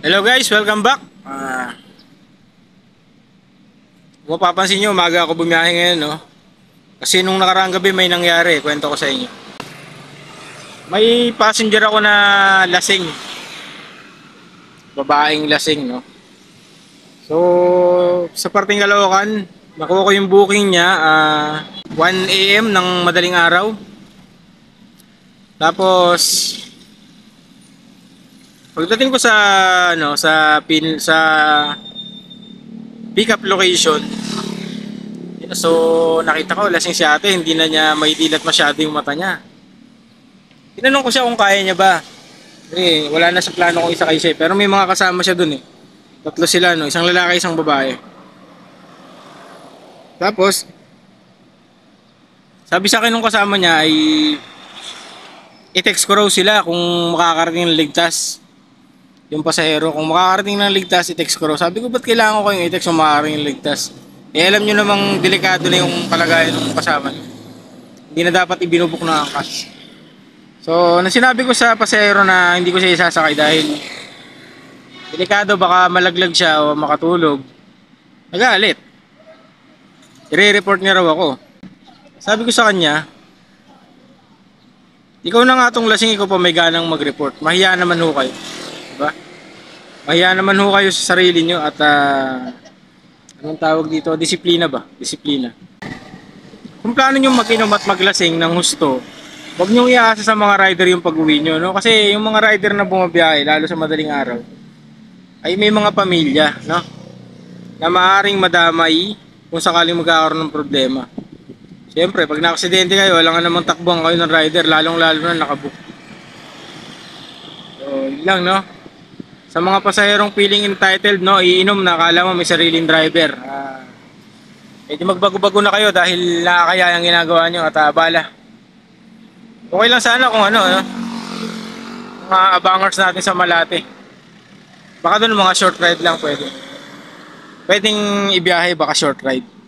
Hello guys, welcome back. Kung mapapansin nyo, umaga ako bumiyahe ngayon, no? Kasi nung nakaraang gabi may nangyari, kwento ko sa inyo. May passenger ako na lasing. Babaeng lasing, no? So, sa parting Caloocan, nakuha ko yung booking niya, 1 AM ng madaling araw. Tapos, pagdating ko sa sa pick up location, so nakita ko lasing si ate, hindi na niya maidilat masyado yung mata niya. Tinanong ko siya kung kaya niya ba. Wala na sa plano kong isakay siya, pero may mga kasama siya dun eh. Tatlo sila, no, isang lalaki, isang babae. Tapos sabi sa akin nung kasama niya ay i-text ko raw sila kung makakarating ng ligtas. Yung pasahero, kung makakarating ng ligtas, i-text ko raw. Sabi ko, ba't kailangan ko kayong i-text kung makakarating ng ligtas? Alam nyo namang delikado na yung kalagayan ng kasama nyo. Hindi na dapat ibinubok na angkas. So, sinabi ko sa pasahero na hindi ko siya isasakay dahil delikado, baka malaglag siya o makatulog. Nagalit. I-report niya raw ako. Sabi ko sa kanya, ikaw na nga tong lasing, ikaw pa may ganang mag-report. Mahiya naman ho kayo. Diba? Mahiya naman ho kayo sa sarili nyo at anong tawag dito? Disiplina ba? Disiplina. Kung plano nyo mag-inom at maglasing ng husto, huwag nyo iaasa sa mga rider yung pag-uwi nyo, no? Kasi yung mga rider na bumabiyahe, lalo sa madaling araw, ay may mga pamilya, no? Na maaaring madamay kung sakaling magkakaroon ng problema. Siyempre, pag na-aksidente kayo, wala nga namang takbuhan kayo ng rider, lalong-lalo na nakabook. So, yun lang, no? Sa mga pasaherong feeling entitled, no, iinom na, akala mo may sariling driver. Medyo magbago-bago na kayo dahil nakakaya ang ginagawa nyo at abala. Okay lang sana kung ano, mga abangers natin sa Malate. Baka doon mga short ride lang pwede. Pwedeng ibiyahe, baka short ride.